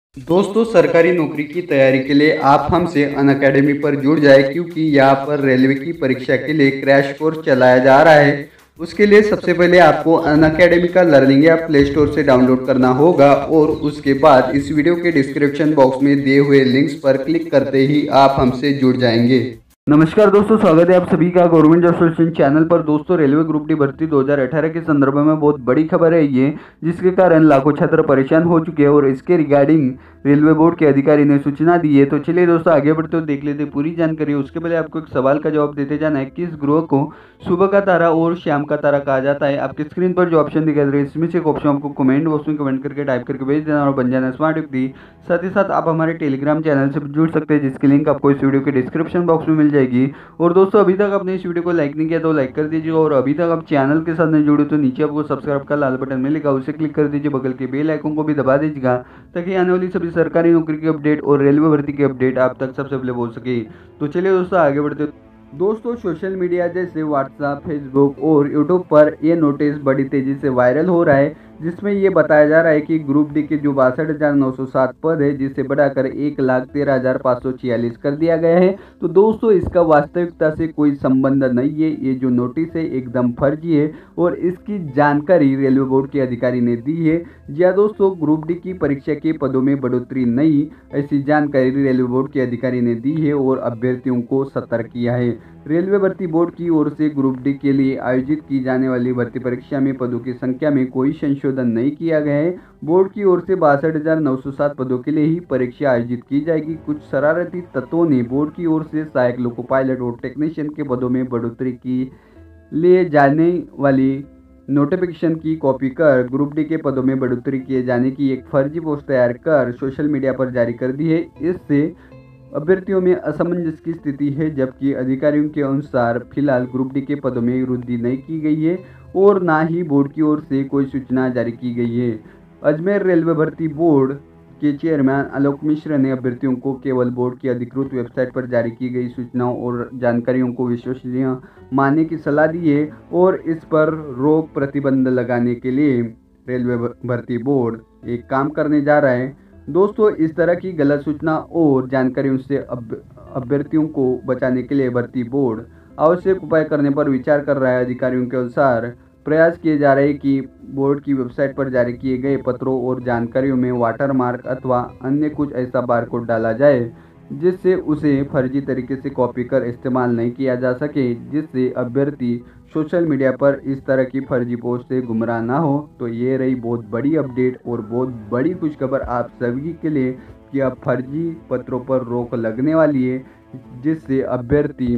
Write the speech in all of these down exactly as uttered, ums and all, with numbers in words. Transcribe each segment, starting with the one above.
दोस्तों, सरकारी नौकरी की तैयारी के लिए आप हमसे अनअकैडमी पर जुड़ जाए, क्योंकि यहाँ पर रेलवे की परीक्षा के लिए क्रैश कोर्स चलाया जा रहा है। उसके लिए सबसे पहले आपको अनअकैडमी का लर्निंग ऐप प्ले स्टोर से डाउनलोड करना होगा और उसके बाद इस वीडियो के डिस्क्रिप्शन बॉक्स में दिए हुए लिंक्स पर क्लिक करते ही आप हमसे जुड़ जाएंगे। नमस्कार दोस्तों, स्वागत है आप सभी का गवर्नमेंट जॉब सॉल्यूशन चैनल पर। दोस्तों, रेलवे ग्रुप डी भर्ती दो हज़ार अठारह के संदर्भ में बहुत बड़ी खबर है ये, जिसके कारण लाखों छात्र परेशान हो चुके हैं और इसके रिगार्डिंग रेलवे बोर्ड के अधिकारी ने सूचना दी है। तो चलिए दोस्तों, आगे बढ़ते हुए देख लेते पूरी जानकारी। उसके पहले आपको एक सवाल का जवाब देते जाना है। किस ग्रह को सुबह का तारा और शाम का तारा कहा जाता है? आपकी स्क्रीन पर जो ऑप्शन दिखाई दे रहे हैं इसमें से एक ऑप्शन आपको कमेंट बॉक्स में कमेंट करके टाइप करके भेज देना और बन जाना स्मार्ट व्यक्ति। साथ ही साथ आप हमारे टेलीग्राम चैनल से जुड़ सकते हैं, जिसकी लिंक आपको इस वीडियो के डिस्क्रिप्शन बॉक्स में मिल जाएगी। और दोस्तों, अभी तक आपने इस वीडियो को लाइक नहीं किया तो लाइक कर दीजिएगा, और अभी तक आप चैनल के साथ नहीं जुड़े तो नीचे आपको सब्सक्राइब का लाल बटन मिलेगा, उसे क्लिक कर दीजिए। बगल के बेल आइकन को भी दबा दीजिएगा, ताकि आने वाली सभी सरकारी नौकरी की अपडेट और रेलवे भर्ती की अपडेट आप तक सबसे पहले पहुंच सके। तो चलिए दोस्तों, आगे बढ़ते। दोस्तों, सोशल मीडिया जैसे व्हाट्सएप, फेसबुक और यूट्यूब पर यह नोटिस बड़ी तेजी से वायरल हो रहा है, जिसमें ये बताया जा रहा है कि ग्रुप डी के जो बासठ हज़ार नौ सौ सात पद है, जिसे बढ़ाकर एक लाख तेरह हज़ार पाँच सौ छियालीस कर दिया गया है। तो दोस्तों, इसका वास्तविकता से कोई संबंध नहीं है। ये जो नोटिस है एकदम फर्जी है और इसकी जानकारी रेलवे बोर्ड के अधिकारी ने दी है। या दोस्तों, ग्रुप डी की परीक्षा के पदों में बढ़ोतरी नहीं, ऐसी जानकारी रेलवे बोर्ड के अधिकारी ने दी है और अभ्यर्थियों को सतर्क किया है। रेलवे भर्ती बोर्ड की ओर से ग्रुप डी के लिए आयोजित की जाने वाली भर्ती परीक्षा में पदों की संख्या में कोई संशोधन नहीं किया गया है। बोर्ड की ओर से बासठ हजार नौ सौ सात पदों के लिए ही परीक्षा आयोजित की जाएगी। कुछ शरारती तत्वों ने बोर्ड की ओर से सहायक लोको पायलट और टेक्नीशियन के पदों में बढ़ोतरी की लिए जाने वाली नोटिफिकेशन की कॉपी कर ग्रुप डी के पदों में बढ़ोतरी किए जाने की एक फर्जी पोस्ट तैयार कर सोशल मीडिया पर जारी कर दी है। इससे अभ्यर्थियों में असमंजस की स्थिति है, जबकि अधिकारियों के अनुसार फिलहाल ग्रुप डी के पदों में वृद्धि नहीं की गई है और ना ही बोर्ड की ओर से कोई सूचना जारी की गई है। अजमेर रेलवे भर्ती बोर्ड के चेयरमैन आलोक मिश्र ने अभ्यर्थियों को केवल बोर्ड की अधिकृत वेबसाइट पर जारी की गई सूचनाओं और जानकारियों को विश्वसनीय मानने की सलाह दी है और इस पर रोक प्रतिबंध लगाने के लिए रेलवे भर्ती बोर्ड एक काम करने जा रहा है। दोस्तों, इस तरह की गलत सूचना और जानकारियों से अभ्यर्थियों को बचाने के लिए भर्ती बोर्ड आवश्यक उपाय करने पर विचार कर रहा है। अधिकारियों के अनुसार प्रयास किए जा रहे हैं कि बोर्ड की वेबसाइट पर जारी किए गए पत्रों और जानकारियों में वाटरमार्क अथवा अन्य कुछ ऐसा बारकोड डाला जाए जिससे उसे फर्जी तरीके से कॉपी कर इस्तेमाल नहीं किया जा सके, जिससे अभ्यर्थी सोशल मीडिया पर इस तरह की फर्जी पोस्ट से गुमराह ना हो। तो ये रही बहुत बड़ी अपडेट और बहुत बड़ी खुशखबर आप सभी के लिए कि अब फर्जी पत्रों पर रोक लगने वाली है, जिससे अभ्यर्थी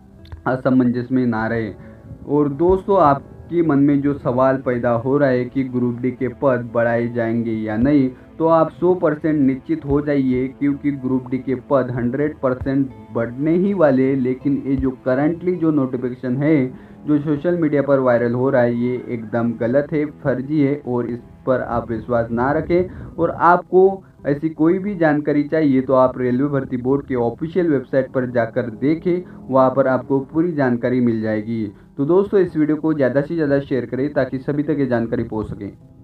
असमंजस में ना रहे। और दोस्तों, आपके मन में जो सवाल पैदा हो रहा है कि ग्रुप डी के पद बढ़ाए जाएंगे या नहीं, तो आप सौ परसेंट निश्चित हो जाइए, क्योंकि ग्रुप डी के पद सौ परसेंट बढ़ने ही वाले। लेकिन ये जो करंटली जो नोटिफिकेशन है जो सोशल मीडिया पर वायरल हो रहा है, ये एकदम गलत है, फर्जी है और इस पर आप विश्वास ना रखें। और आपको ऐसी कोई भी जानकारी चाहिए तो आप रेलवे भर्ती बोर्ड के ऑफिशियल वेबसाइट पर जाकर देखें, वहाँ पर आपको पूरी जानकारी मिल जाएगी। तो दोस्तों, इस वीडियो को ज़्यादा से ज़्यादा शेयर करें ताकि सभी तक ये जानकारी पहुँच सके।